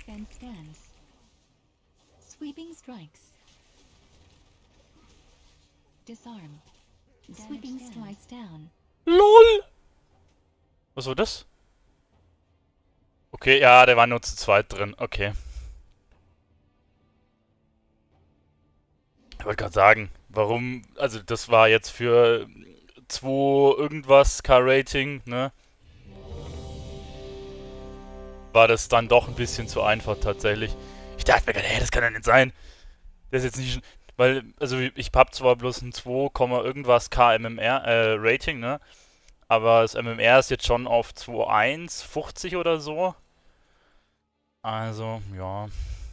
Defense stance. Sweeping strikes. Disarm. Sweeping strikes down. LOL! Was war das? Okay, ja, der war nur zu zweit drin. Okay. Ich wollte gerade sagen, warum... Also das war jetzt für 2 irgendwas K-Rating, ne? War das dann doch ein bisschen zu einfach tatsächlich. Ich dachte mir gerade, hey, das kann ja nicht sein. Das ist jetzt nicht... Weil, also ich hab zwar bloß ein 2, irgendwas K-MMR Rating, ne? Aber das MMR ist jetzt schon auf 2,1, 50 oder so. Also, ja.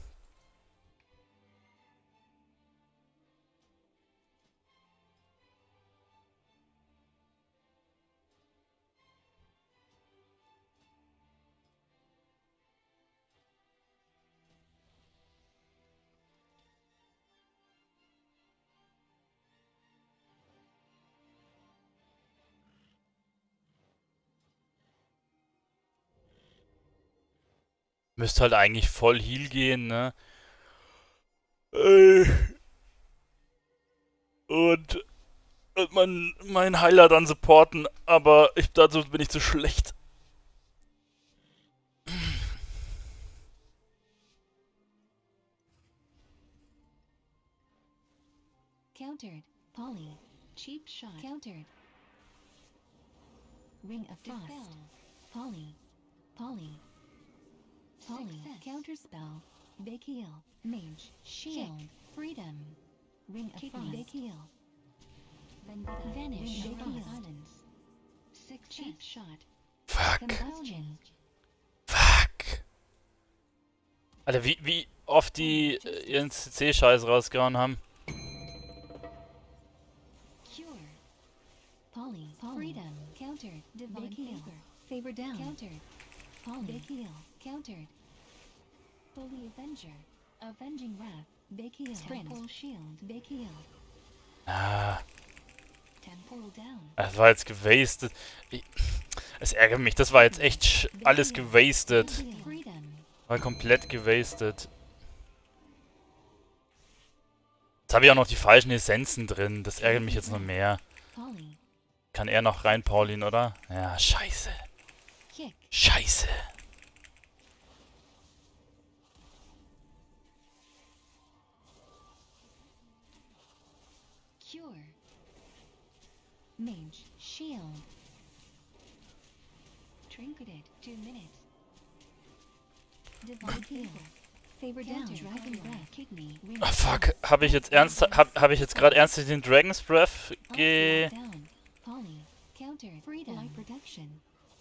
Müsste halt eigentlich voll Heal gehen, ne? Äh, Und meinen Heiler dann supporten, aber dazu bin ich zu schlecht. Countered. Polly. Cheap shot. Countered. Ring of Frost. Polly. Polly. Polly. Counterspell. Big heal. Mage. Shield. Kick. Freedom. Ring of Frost. Big heal. Vanish. Big heal. Silence. Cheap shot. Fuck. Combustion. Fuck. Alter, wie oft die ihren CC-Scheiß rausgehauen haben. Cure. Polly. Freedom. Countered. Divine favor. Favor down. Countered. Polly. Big heal. Countered. Holy Avenger. Avenging Wrath. Big heal. Temporal Shield. Big heal. Ah, Temporal down. das war jetzt gewastet. Es ärgert mich, das war jetzt echt alles gewastet. Freedom. War komplett gewastet. Jetzt habe ich auch noch die falschen Essenzen drin. Das ärgert mich jetzt noch mehr. Polly. Kann er noch rein, Pauline, oder? Ja, scheiße. Kick. Scheiße. Cure. Mage. Shield. Trinketed. 2 minutes. Divine Heal. Favor down. Dragon Breath. Kidney. Ah, fuck. Habe ich jetzt gerade ernsthaft den Dragon's Breath Down. Polly. Countered. Freedom. Light protection.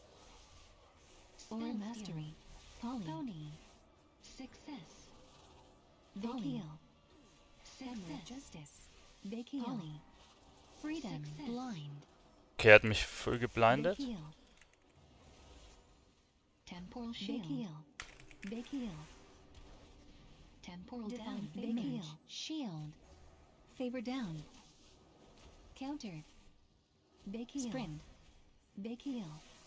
Aura Mastery. Polly. Pony. Success. Big heal. Success. Justice. Big heal. Polly. Freedom. Blind. Okay, er hat mich voll geblindet. Big heal. Temporal Shield. Big heal. Big heal. Temporal down. Big heal. Shield. Favor down. Countered. Big heal. Sprint. Big heal.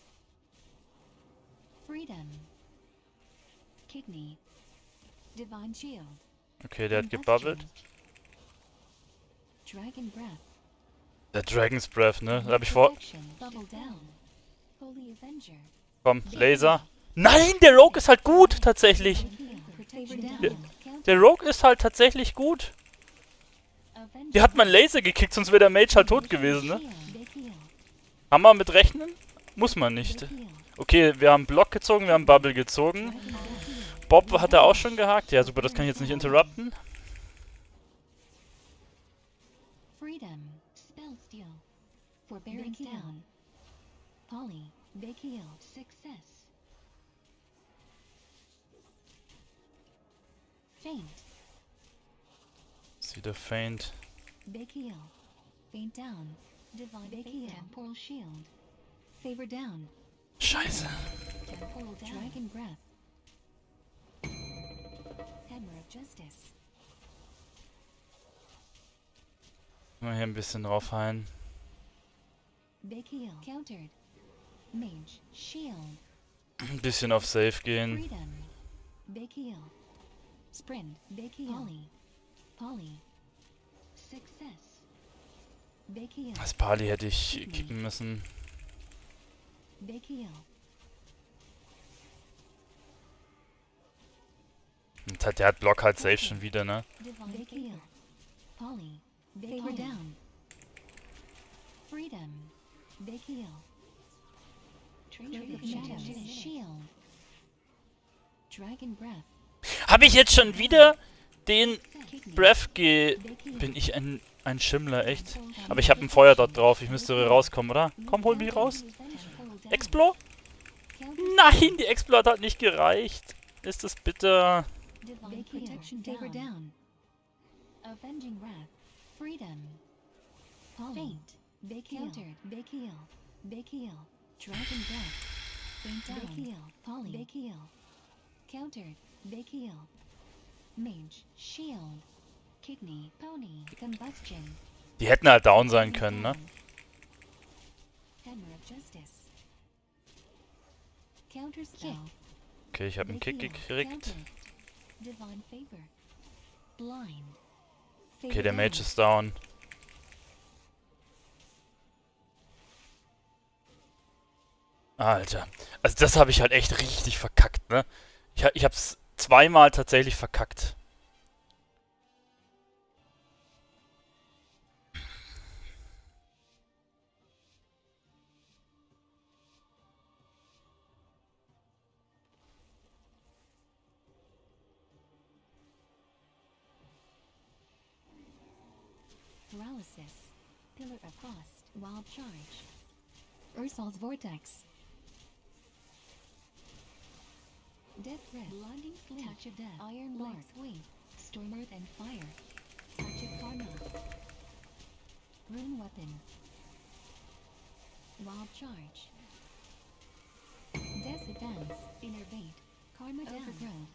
Freedom. Kidney. Divine Shield. Okay, der hat gebubbelt. Dragon Breath. Der Dragon's Breath, ne? Da hab ich vor... Bubble down. Holy Avenger. Komm, Laser. Nein, der Rogue ist halt gut, tatsächlich. Der Rogue ist halt tatsächlich gut. Die hat mein Laser gekickt, sonst wäre der Mage halt tot gewesen, ne? Kann man mit rechnen? Muss man nicht. Okay, wir haben Block gezogen, wir haben Bubble gezogen. Bob hat er auch schon gehakt. Ja, super, das kann ich jetzt nicht interrupten. Freedom. Spell steal. Forbearance down. Polly. Big heal. Success. Faint. See the faint. Big heal. Faint down. Divine Big heal. Temporal shield. Favor down. Scheiße. Temporal down. Dragon breath. Hammer of justice. Mal hier ein bisschen drauf heilen. Big heal. Countered. Mage. Shield. Ein bisschen auf Safe gehen. Freedom. Big heal. Sprint. Big heal. Polly. Polly. Success. Big heal. Das Pali hätte ich kicken müssen. Big heal. Und der hat Block halt safe schon wieder, ne? Big heal. Polly. Big Favor down. Freedom. Big heal. Shield. Dragon Breath. Habe ich jetzt schon wieder den Breath Bin ich ein Schimmler, echt? Aber ich habe ein Feuer dort drauf. Ich müsste rauskommen, oder? Komm, hol mich raus. Explo? Nein, die Explo hat halt nicht gereicht. Ist das bitter? Divine Protection down. Avenging Wrath. Freedom. Faint. Big countered. Big heal. Big heal. Dragon Breath. Faint down. Big heal. Polly. Big heal. Countered. Big heal. Mage. Shield. Kidney. Pony. Combustion. Die hätten halt down sein können, ne? Hammer of Justice. Counter spell. Okay, ich habe einen Kick gekriegt. Divine Favor. Blind. Okay, der Mage ist down. Alter. Also das habe ich halt echt richtig verkackt, ne? Ich hab's zweimal tatsächlich verkackt. Paralysis. Pillar of Frost. Wild Charge. Ursol's Vortex. Death Breath. Blinding Flame. Touch of Death. Iron Black Swing. Storm Earth and Fire. Touch of Karma. Rune Weapon. Wild Charge. Death Advance. Innervate. Karma down. Overgrowth.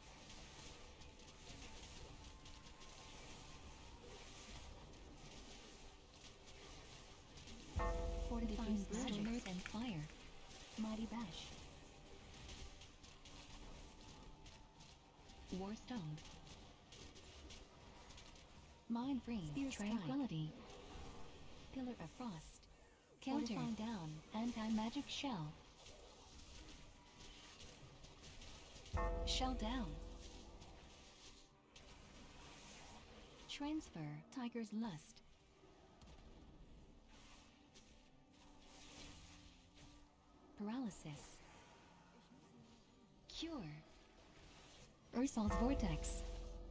Fortifying Storm Earth and Fire. Mighty Bash. Warstone. Mind Freeze. Tranquility. Pillar of Frost. Counter. Down. Anti-magic shell. Shell down. Transfer. Tiger's Lust. Paralysis. Cure. Ursol's Vortex.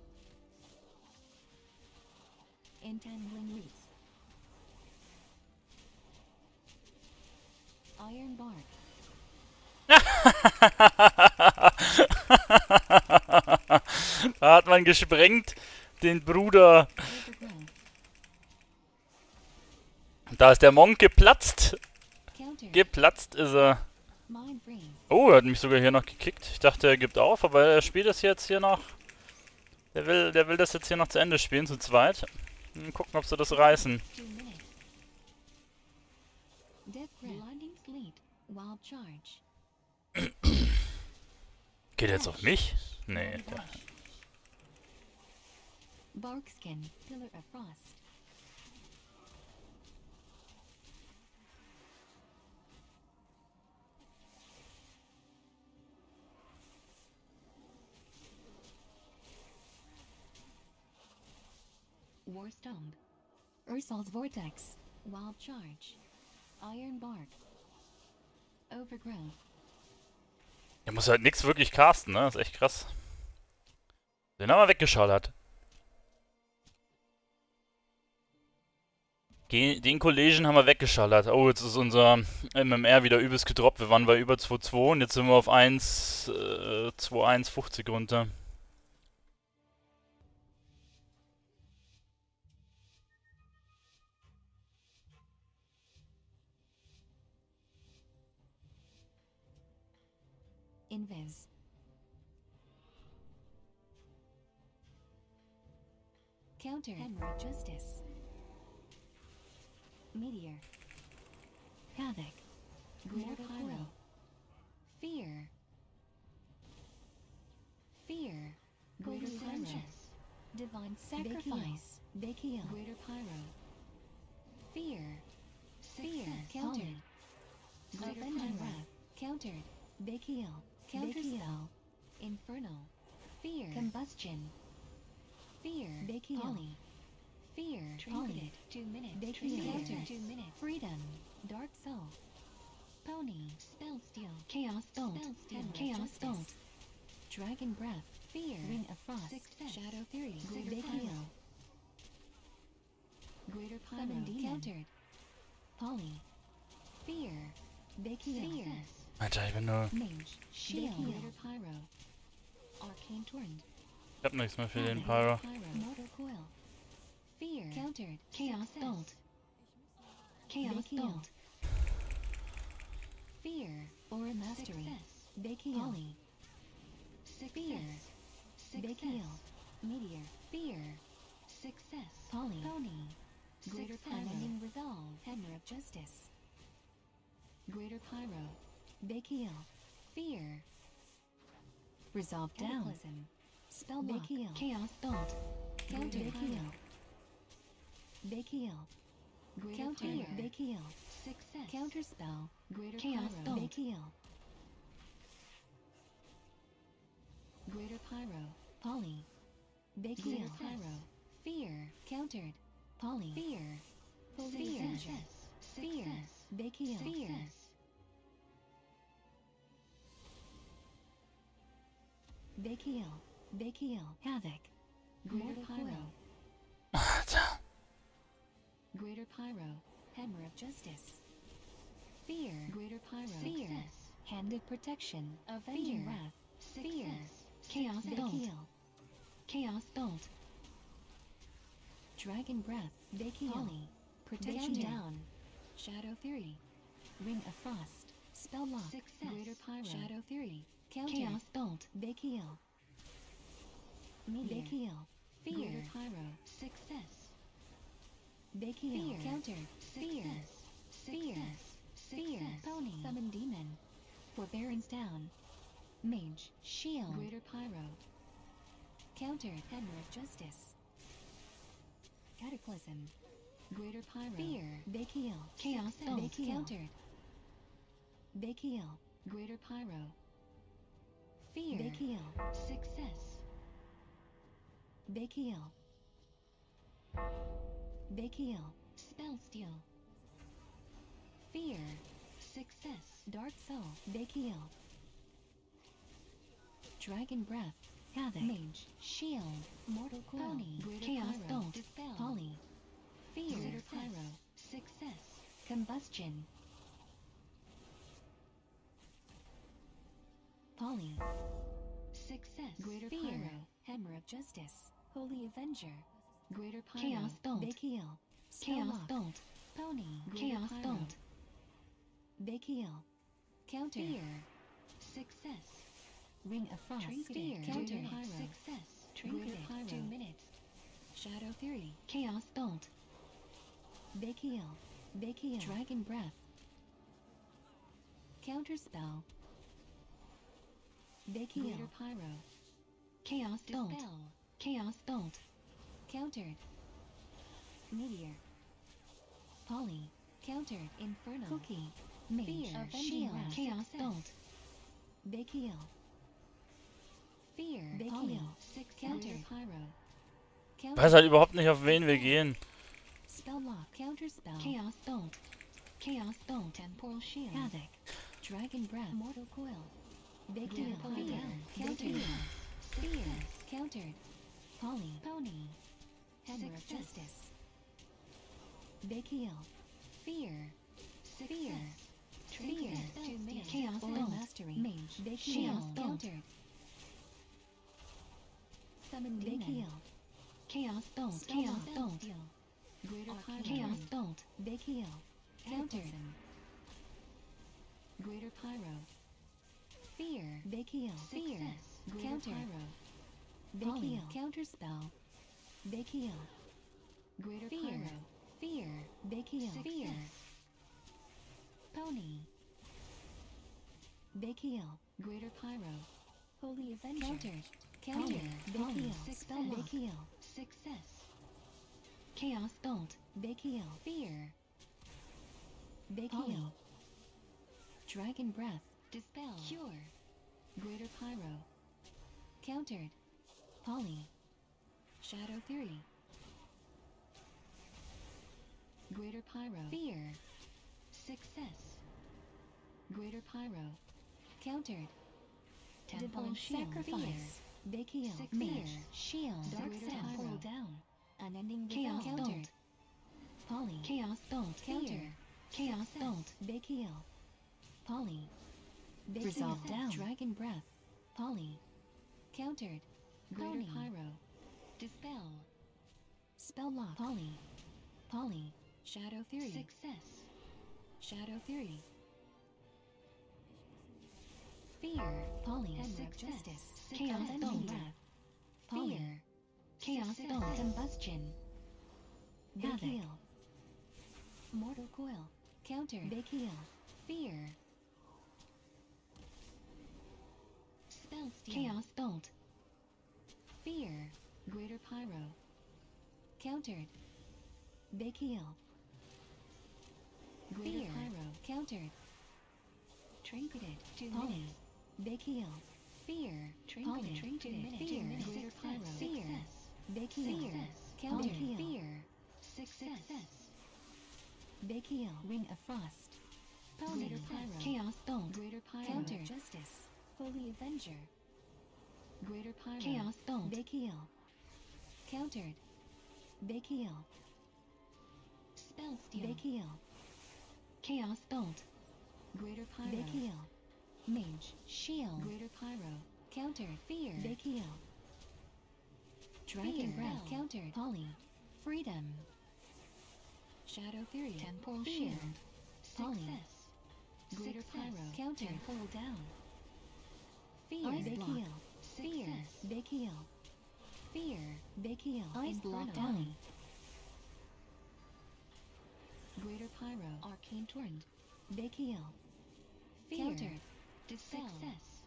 Entangling Roots. Iron Bark. Da hat man gesprengt, den Bruder. Da ist der Monk geplatzt. Geplatzt ist er. Oh, er hat mich sogar hier noch gekickt. Ich dachte, er gibt auf, aber er spielt das jetzt hier noch. Der will das jetzt hier noch zu Ende spielen, zu zweit. Gucken, ob sie das reißen. Geht er jetzt auf mich? Nee. Barkskin, Pillar of Frost. Warstone. Ursol's Vortex. Wild Charge. Iron Bark. Overgrowth. Er muss halt nichts wirklich casten, ne? Das ist echt krass. Den haben wir weggeschallert. Den Collision haben wir weggeschallert. Oh, jetzt ist unser MMR wieder übelst gedroppt. Wir waren bei über 2,2 und jetzt sind wir auf 2,150 runter. Invis. Counter. Hammer of Justice. Meteor. Havoc. Greater Pyro. Fear. Sacrifice. Bakil. Greater Pyro. Fear. Fear. Countered. Avenging Wrath. Countered. Bakil. Counterspell. Infernal. Fear. Combustion. Fear. Bakil. Poly. Fear. Poly. 2 minutes. Bakil. Counter. 2 minutes. Freedom. Dark Soul. Pony. Spell Steal. Chaos Bolt. Chaos Bolt. Dragon Breath. Fear. Ring of Frost. Shadow Fury. Bakil. Greater Pyro. Countered. Poly. Fear. Bakil. Fear. Alter, ich bin nur... Mage. Shield. Greater Pyro. Arcane Torrent. Ich hab nichts mehr für den Pyro. Mortal Coil. Fear. Countered. Chaos Bolt. Chaos Bolt. Fear. Aura Mastery. Bakil. Poly. Fear. Bakil. Meteor. Fear. Success. Poly. Pony. Greater Pyro. Unending Resolve. Hammer of Justice. Greater Pyro. Bakil. Fear. Resolve down. Cataclysm. Spell Bakil. Chaos Bolt. Counter. Bakil. Bakil. Counter. Bakil. Success. Counter spell. Greater Chaos Bolt. Bakil. Greater Pyro. Poly. Bakil. Pyro. Fear. Countered. Poly. Fear. Fear. Fear. Bakil. Fear. Bakil. Bakil. Havoc. Greater Pyro. Alter. Greater Pyro. Hammer of Justice. Fear. Greater Pyro. Fear. Hand of Protection. Avenging Wrath. Fear. Chaos Bolt. Chaos Bolt. Dragon Breath. Bakil. Poly. Protection down. Shadow Fury. Ring of Frost. Spell lock. Greater Pyro. Shadow Fury. Counter. Chaos Bolt. Bakil. Meteor. Bakil. Fear. Greater Pyro. Success. Bakil. Fear. Counter. Fear. Fear. Fear. Pony. Summon Demon. Forbearance down. Mage. Shield. Greater Pyro. Counter. Hammer of Justice. Cataclysm. Greater Pyro. Fear. Bakil. Chaos Bolt. Countered. Bakil. Greater Pyro. Fear. Bakil. Success. Bakil. Bakil. Spell Steal. Fear. Success. Dark Soul. Bakil. Dragon Breath. Havoc. Mage. Shield. Mortal Coil. Pony. Chaos Bolt. Poly. Fear. Greater Pyro. Success. Combustion. Poly. Success. Greater Pyro. Hammer of Justice. Holy Avenger. Greater Pyro. Chaos Bolt. Bakil. Chaos Bolt. Pony. Chaos Bolt. Bakil. Counter. Fear. Success. Ring of Frost. Fear. Counter. Success. Greater Pyro. 2 minutes. Shadow Fury. Chaos Bolt. Bakil. Bakil. Dragon Breath. Counter spell. Bakil. Greater Pyro. Chaos Bolt. Chaos Bolt. Countered. Meteor. Poly. Countered. Infernal. Cookie. Mage. Shield. Chaos Bolt. Bakil. Fear. Bakil. Countered. Pyro. Ich weiß halt überhaupt nicht, auf wen wir gehen. Spell lock. Counter spell. Chaos Bolt. Chaos Bolt. Temporal Shield. Havoc. Dragon Breath. Mortal Coil. Bakil. Fear. Countered. Fear. Countered. Poly. Pony. Hammer of Justice. Bakil. Fear. Fear. Fear. Chaos Bolt. Mastery. Mage. Bakil. Countered. Summon Bakil. Chaos Bolt. Chaos Bolt. Greater Pyro. Chaos Bolt. Bakil. Countered. Greater Pyro. Fear. Bakil. Fear. Counter. Bakil. Counter spell. Bakil. Greater Pyro. Fear. Bakil. Fear. Pony. Bakil. Greater Pyro. Holy Avenger. Counter. Bakil. Spell Bakil. Success. Chaos Bolt. Big Heal. Fear. Big Heal. Dragon Breath. Dispel. Cure. Greater Pyro. Countered. Poly. Shadow Theory. Greater Pyro. Fear. Success. Greater Pyro. Countered. Temple Shield. Sacrifice. Big Heal. Fear. Shield. Dark Pyro. Down. Unending Chaos Bolt. Poly. Chaos Bolt. Counter. Chaos Bolt. Big Heal. Poly. Big Resolve Heal. Down. Dragon Breath. Poly. Countered. Greater Pyro. Dispel. Spell Lock. Poly. Poly. Shadow Theory. Success. Shadow Theory. Fear. Poly. Success. Chaos Bolt. Fear. Chaos Bolt. Combustion. Big Heal. Mortal Coil. Counter. Big Heal. Fear. Spell Steal. Chaos Bolt. Fear. Greater Pyro. Countered. Big Heal. Greater Pyro. Countered. Trinketed. 2 minutes. Big Heal. Fear. Trinketed. 2 minutes. Fear. Greater Pyro. Fear. Big Heal. Counter. Fear. Success. Big Heal. Ring of Frost. Greater Pyro. Chaos Bolt. Greater Pyro. Counter. Justice. Holy Avenger. Greater Pyro. Chaos Bolt. Big Heal. Countered. Big Heal. Spell Steal. Big Heal. Chaos Bolt. Greater Pyro. Big Heal. Mage. Shield. Greater Pyro. Counter. Fear. Big Heal. Dragon Breath. Countered. Poly. Freedom. Shadow Theory. Temporal Shield. Success. Greater Pyro. Counter. Temporal Down. Fear. Ice Big Heal. Fear. Big Heal. Fear. Big Heal. Ice Block Down. Greater Pyro. Arcane Torrent. Big Heal. Fear. Countered. Success.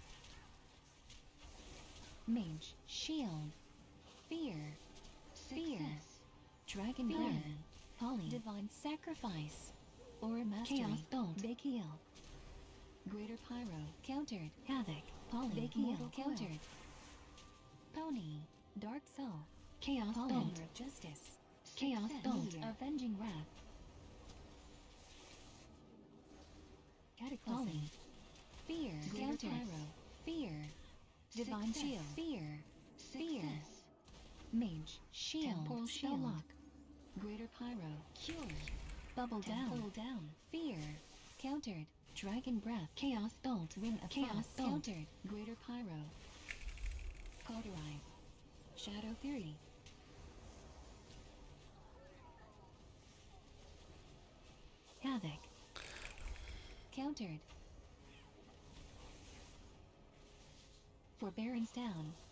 Mage. Shield. Fear. Success. Dragon Breath. Poly. Divine Sacrifice. Aura Mastery. Chaos Bolt. Big Heal. Greater Pyro. Countered. Havoc. Poly. Big Heal. Countered. Pony. Dark Soul. Chaos Bolt. Justice. Chaos Bolt. Avenging Wrath. Cataclysm. Fear. Greater Pyro. Fear. Divine Shield. Fear. Fear. Mage. Shield. Temporal Shield. Lock. Greater Pyro. Cure. Bubble Down. Down. Fear. Countered. Dragon Breath. Chaos Bolt. Ring of Chaos Bolt. Countered. Greater Pyro. Cauterize. Shadow Theory. Havoc. Countered. Forbearance down.